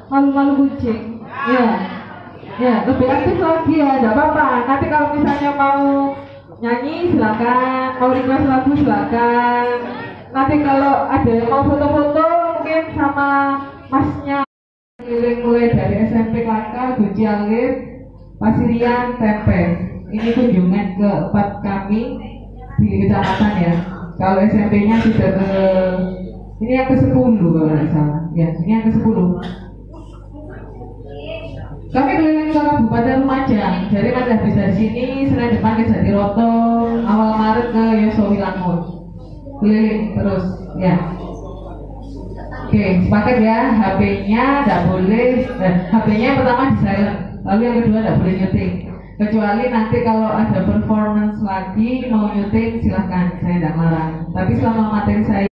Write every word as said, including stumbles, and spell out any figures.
malu-malu kucing. Ya, ya lebih aktif lagi ya, tidak apa-apa. Nanti kalau misalnya mau nyanyi silakan, mau request lagu silakan. Nanti kalau ada yang mau foto-foto mungkin sama masnya keliling mulai dari S M P Klaka, Guci Alit, Pasirian, Tempe. Ini kunjungan keempat kami di kecamatan ya. Kalau S M P-nya sudah ke ini yang ke sepuluh kalau tidak salah. Ya, ini yang ke sepuluh. Kami keliling ke Kabupaten Lumajang. Jadi pada habis dari sini, Senin depan ke Jatiroto, awal Maret ke Yosowilangun. Keliling terus, ya. Oke, sepakat ya. H P-nya tidak boleh. Eh, H P-nya yang pertama di silent, lalu yang kedua tidak boleh nyuting. Kecuali nanti kalau ada performance lagi mau nyuting silahkan, saya tidak marah. Tapi selama materi saya